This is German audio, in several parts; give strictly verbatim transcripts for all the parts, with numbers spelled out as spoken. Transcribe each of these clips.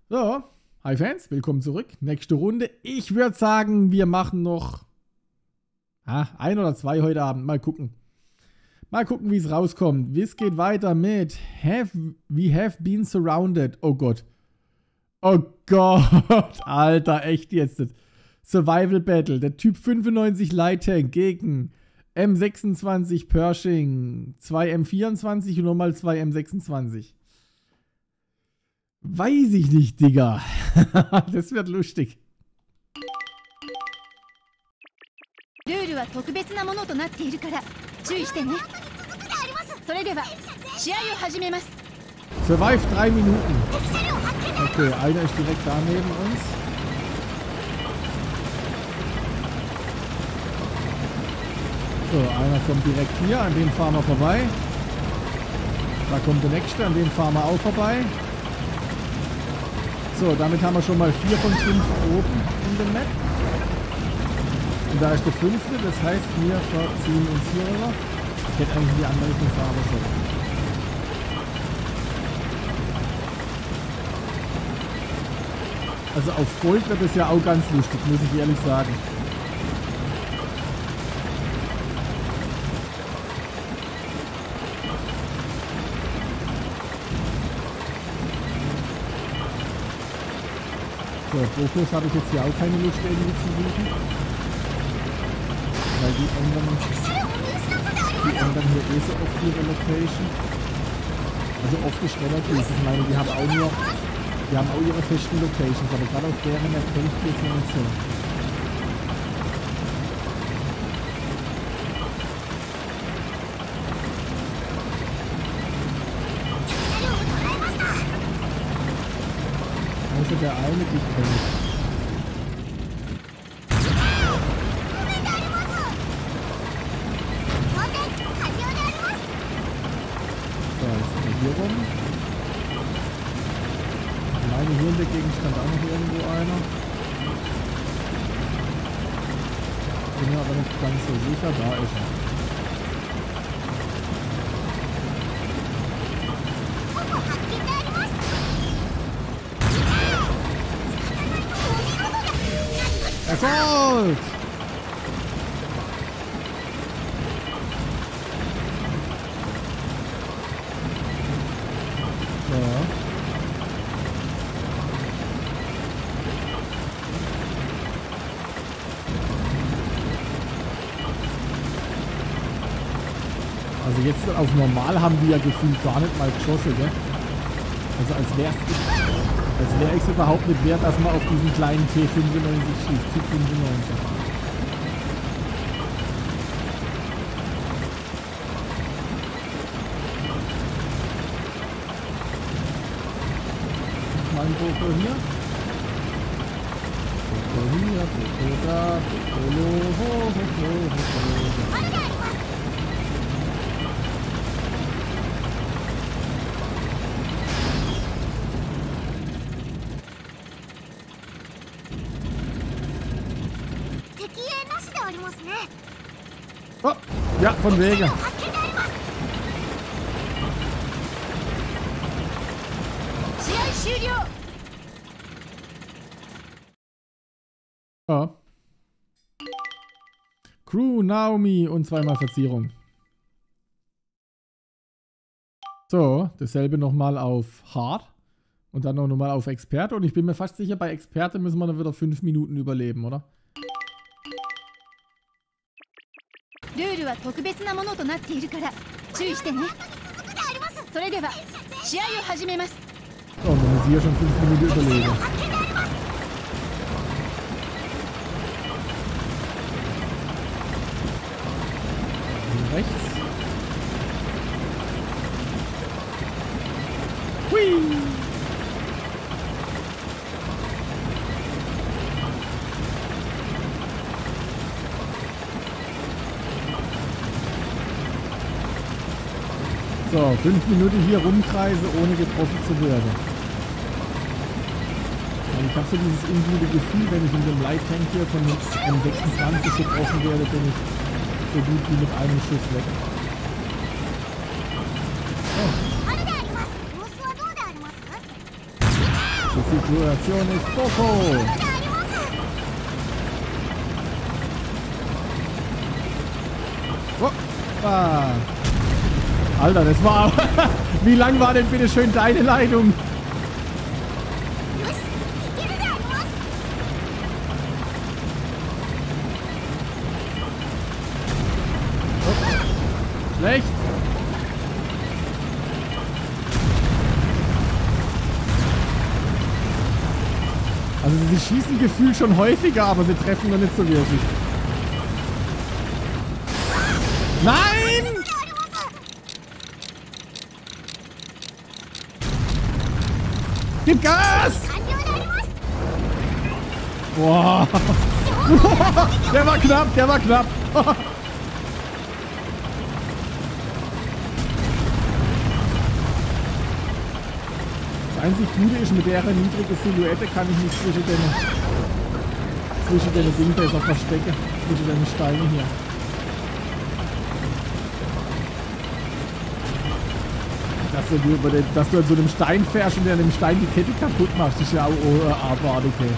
So, hi Fans, willkommen zurück. Nächste Runde. Ich würde sagen, wir machen noch ah, ein oder zwei heute Abend. Mal gucken. Mal gucken, wie es rauskommt. Es geht weiter mit have, We have been surrounded. Oh Gott. Oh Gott. Alter, echt jetzt. Survival Battle. Der Typ fünfundneunzig Light Tank gegen M sechsundzwanzig Pershing, zwei M vierundzwanzig und nochmal zwei M sechsundzwanzig. Weiß ich nicht, Digga. Das wird lustig. Survive drei Minuten. Okay, einer ist direkt da neben uns. So, einer kommt direkt hier, an dem fahren wir vorbei. Da kommt der nächste, an dem fahren wir auch vorbei. So, damit haben wir schon mal vier von fünf oben in dem Map. Und da ist der fünfte, das heißt, wir verziehen uns hier rüber. Ich hätte eigentlich die andere Richtung fahren sollen. Also auf Gold wird es ja auch ganz lustig, muss ich ehrlich sagen. So, Fokus habe ich jetzt hier auch keine Lust irgendwie zu suchen. Weil die ändern, die ändern hier eh so oft ihre Location. Also oft ist relativ. Ich meine, die haben auch nur, die haben auch ihre festen Locations, aber gerade auf deren erkennt ich jetzt noch nicht so. Also der eine, die kenne ich. So, jetzt sind wir hier rum. Ich meine, hier in der Gegend stand auch noch irgendwo einer. Bin mir aber nicht ganz so sicher, da ist er. Erfolg! Ja. Also jetzt auf normal haben die ja gefühlt gar nicht mal geschossen, gell? Also als wär's Als wäre ich es überhaupt nicht wert, dass man auf diesen kleinen T fünfundneunzig schießt. T fünfundneunzig. Mal ein Boko hier. Boko hier, Boko da, Boko lo, ho, ho, ho, ho, ho. Oh, ja, von wegen. Ja. Crew, Naomi und zweimal Verzierung. So, dasselbe nochmal auf Hard. Und dann noch nochmal auf Experte. Und ich bin mir fast sicher, bei Experte müssen wir dann wieder fünf Minuten überleben, oder? So, dann muss ich hier schon fünf Minuten überlegen. Und rechts. Hui! So, fünf Minuten hier rumkreise, ohne getroffen zu werden. Ich habe so dieses ungute Gefühl, wenn ich in dem Light Tank hier von M sechsundzwanzig getroffen werde, bin ich so gut wie mit einem Schuss weg. Oh. Situation ist Boko. Hoppa. Alter, das war... Wie lang war denn bitte schön deine Leitung? Oh. Schlecht. Also sie schießen gefühlt schon häufiger, aber sie treffen noch nicht so wirklich. Nein! Gib Gas! Boah! Der war knapp, der war knapp! Das einzig Gute ist, mit der niedrigen Silhouette kann ich mich zwischen den zwischen den Dingen besser verstecken. Zwischen den Steinen hier. Dass du, über den, dass du an so einem Stein fährst und an dem Stein die Kette kaputt machst, ist ja auch oh, abartig. Okay.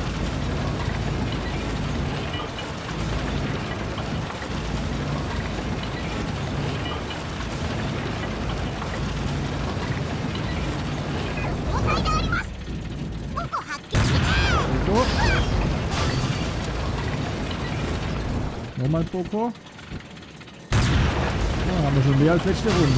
Nochmal Boko. Ja, haben wir schon mehr als letzte Runde.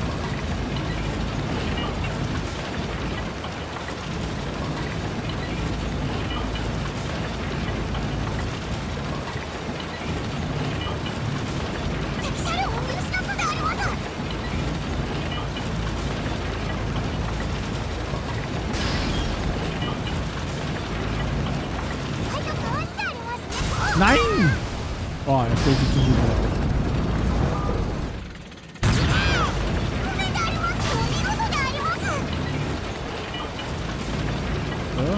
Nein! Oh, er stellt sich zu gut auf. So.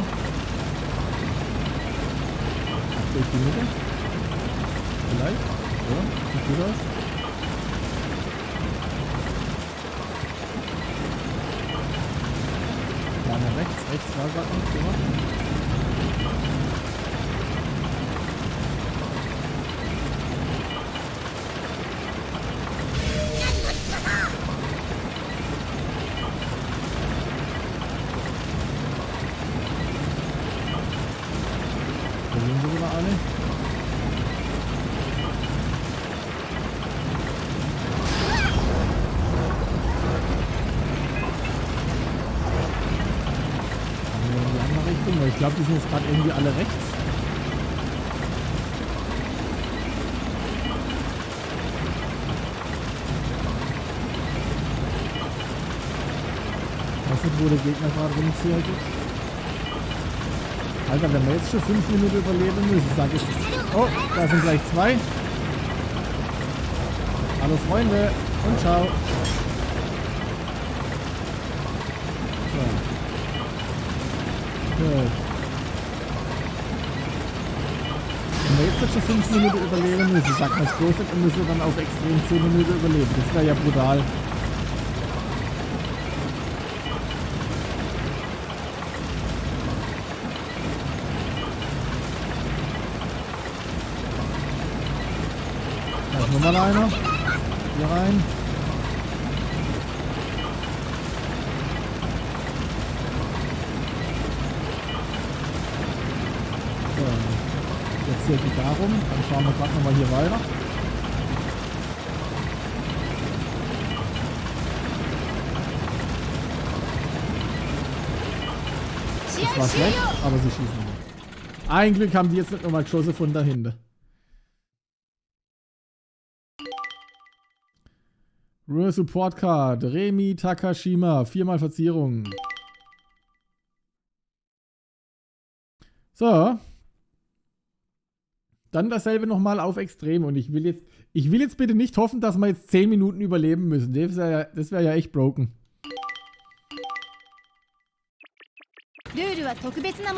Durch die Mitte. Vielleicht. So, sieht gut aus. Da nach rechts. Rechts war gerade nichts gemacht. Ich glaube, die sind jetzt gerade irgendwie alle rechts. Ich weiß nicht, wo der Gegner gerade rumzirkelt. Alter, wenn wir jetzt schon fünf Minuten überleben müssen, sag ich. Oh, da sind gleich zwei. Hallo Freunde und ciao. So. Gut. Wenn wir jetzt schon fünf Minuten überleben müssen, sagt man es bloß nicht, und müssen dann auf extrem zehn Minuten überleben. Das wäre ja brutal. Da ist nochmal einer. Hier rein. Jetzt hier geht darum, dann fahren wir gerade nochmal hier weiter. Das war schlecht, aber sie schießen nicht. Ein Glück haben die jetzt nicht nochmal geschossen von dahinter. Ruhe Support Card, Remi Takashima, viermal Verzierung. So. Dann dasselbe nochmal auf Extrem. Und ich will jetzt, ich will jetzt bitte nicht hoffen, dass wir jetzt zehn Minuten überleben müssen. Das wäre ja, das wär ja echt broken. Okay, also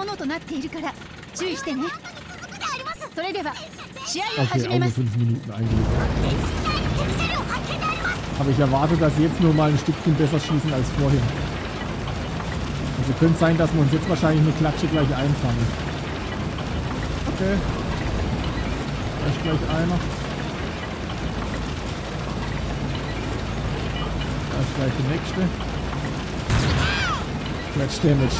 fünf Minuten eigentlich. Aber ich erwarte, dass sie jetzt nur mal ein Stückchen besser schießen als vorhin. Also Also könnte sein, dass wir uns jetzt wahrscheinlich eine Klatsche gleich einfangen. Okay. Da ist gleich einer. Da ist gleich der nächste. Clutch Damage.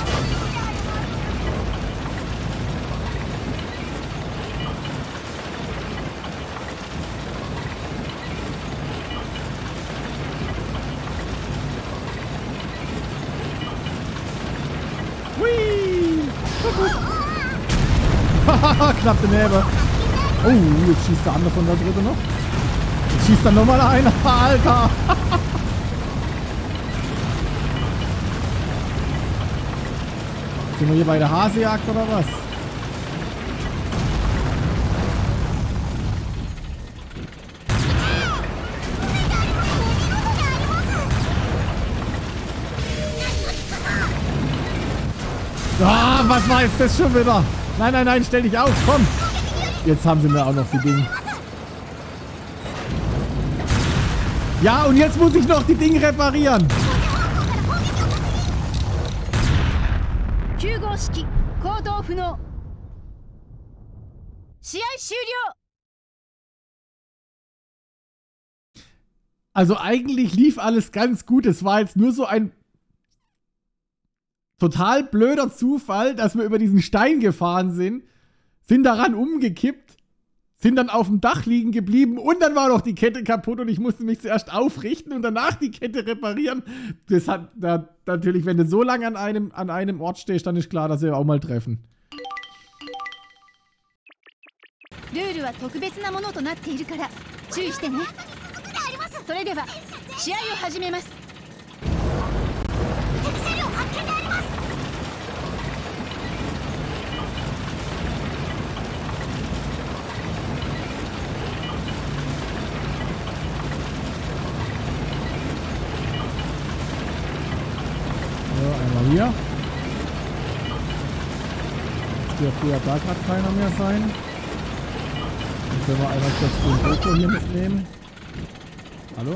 Haha, knapp daneben. Oh, jetzt schießt der andere von der Dritte noch. Jetzt schießt dann nochmal einer. Alter. Sind wir hier bei der Hasejagd oder was? Ah, was war jetzt das schon wieder? Nein, nein, nein, stell dich auf, komm. Jetzt haben sie mir auch noch die Dinge. Ja, und jetzt muss ich noch die Dinge reparieren. Also eigentlich lief alles ganz gut. Es war jetzt nur so ein total blöder Zufall, dass wir über diesen Stein gefahren sind, sind daran umgekippt, sind dann auf dem Dach liegen geblieben und dann war noch die Kette kaputt und ich musste mich zuerst aufrichten und danach die Kette reparieren. Das hat da, natürlich, wenn du so lange an einem, an einem Ort stehst, dann ist klar, dass wir auch mal treffen. Einmal hier. Jetzt dürfte ja da gerade keiner mehr sein. Dann können wir einmal kurz den Boko hier mitnehmen. Hallo?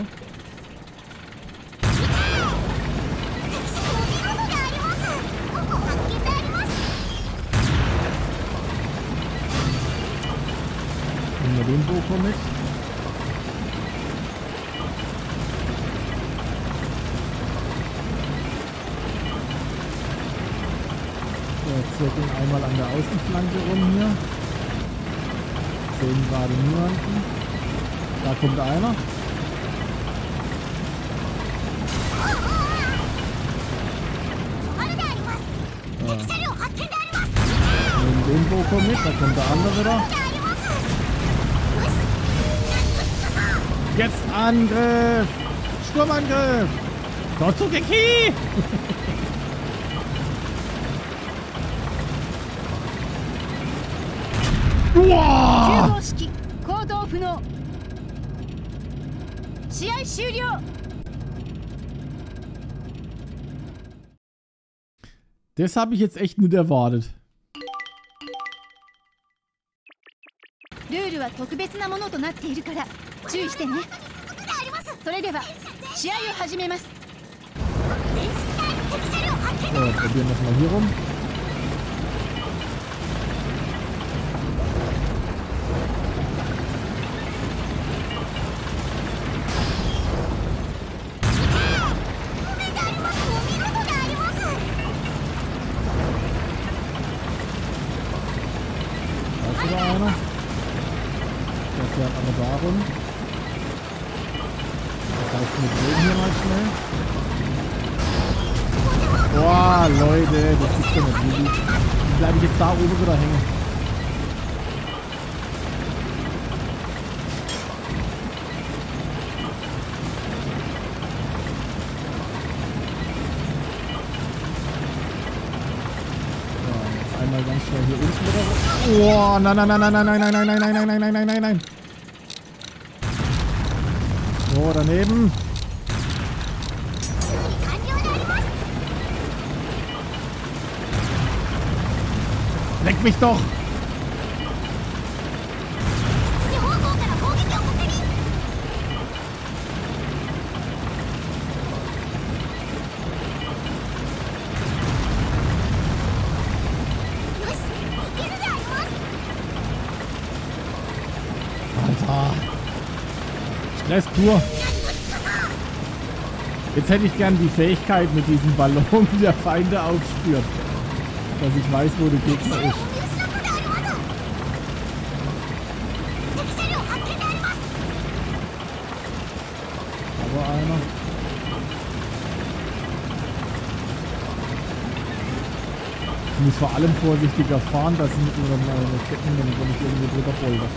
Nehmen wir den Boko mit. Zirkeln einmal an der Außenflanke rum hier. Sehen gerade niemanden. Da kommt einer. Ja. Nehmen den Boko mit, da kommt der andere wieder. Jetzt Angriff! Sturmangriff! Totsugeki! Wow. Das habe ich jetzt echt nicht erwartet. So, probieren wir es mal hier rum. Einer. Der fährt aber darum. Das heißt, wir drehen hier mal schnell. Boah, Leute, das ist ja nicht easy. Dann bleibe ich jetzt da oben wieder hängen. Einmal ganz schnell hier unten wieder. Oh, nein, nein, nein, nein, nein, nein, nein, nein, nein, nein, nein, nein, nein, nein, nein. So, daneben. Leck mich doch! Stress pur. Jetzt hätte ich gern die Fähigkeit mit diesem Ballon der Feinde aufspürt. Dass ich weiß, wo der Gegner ist. Aber einer. Ich muss vor allem vorsichtiger fahren, dass ich nicht nur meine Ketten, wenn ich irgendwo drüber folge.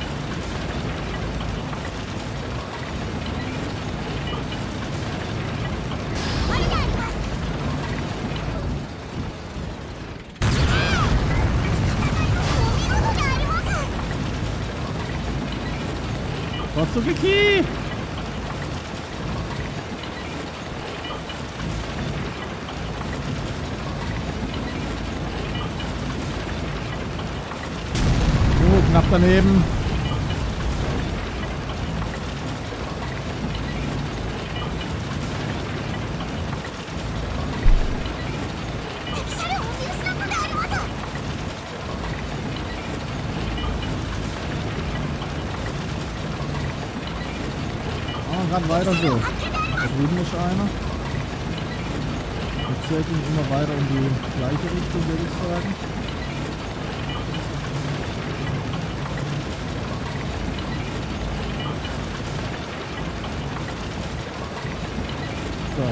Kiki! Oh, knapp daneben. Gerade weiter so. Da drüben ist einer. Wir zirkeln immer weiter in die gleiche Richtung, würde ich sagen. So.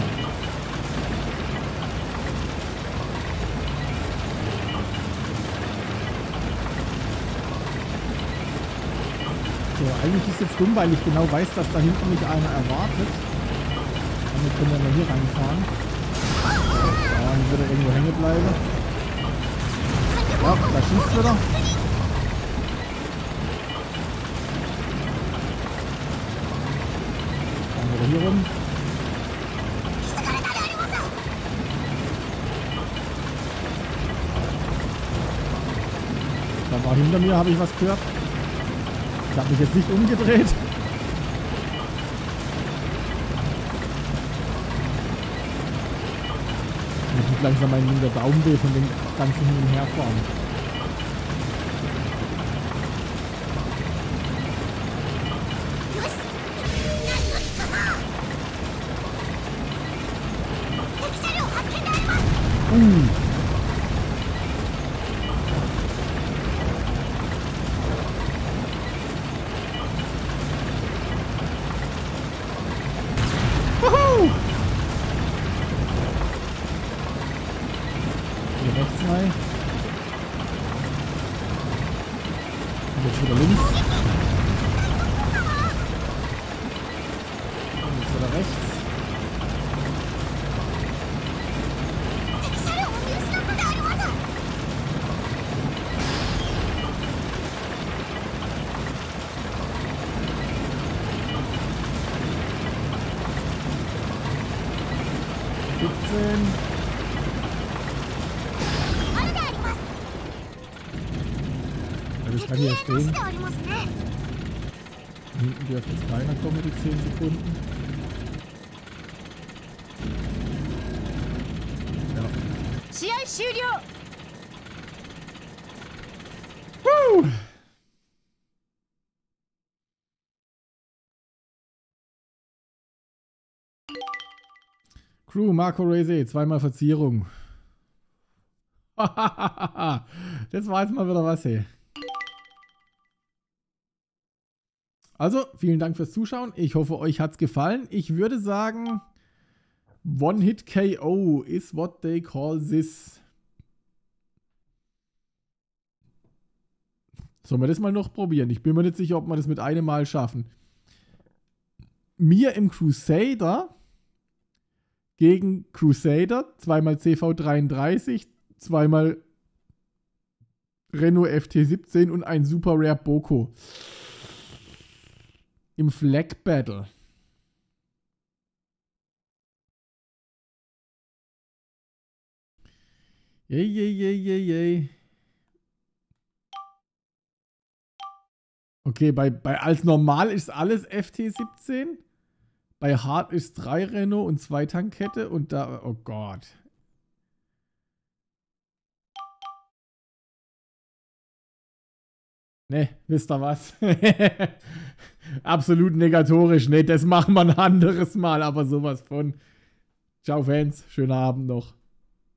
So, eigentlich ist es jetzt dumm, weil ich genau weiß, dass da hinten mich einer erwartet. Damit können wir mal hier reinfahren. Ja, dann wird er irgendwo hängen bleiben. Ja, da schießt wieder. Dann wieder hier rum. Da war hinter mir, habe ich was gehört. Ich habe mich jetzt nicht umgedreht. Ich muss langsam mal in der Daumen weh von den ganzen Hin- und Herfahren. Uh. Jetzt wieder links. Und jetzt wieder rechts. siebzehn. Ich kann hier stehen. Hinten dürfte jetzt keiner kommen, die zehn Sekunden. Ja. Woo! Crew, Marco Reze, zweimal Verzierung. Das war jetzt mal wieder was, hey. Also, vielen Dank fürs Zuschauen. Ich hoffe, euch hat es gefallen. Ich würde sagen, One-Hit-K O is what they call this. Sollen wir das mal noch probieren? Ich bin mir nicht sicher, ob wir das mit einem Mal schaffen. Mir im Crusader gegen Crusader, zweimal C V dreiunddreißig, zweimal Renault F T siebzehn und ein Super Rare Boko. Im Flag Battle. Yay, yay, yay, yay, yay. Okay, bei, bei als normal ist alles F T siebzehn. Bei Hard ist drei Renault und zwei Tankette und da, oh Gott. Ne, wisst ihr was? absolut negatorisch. Ne, das machen wir ein anderes Mal, aber sowas von. Ciao Fans, schönen Abend noch.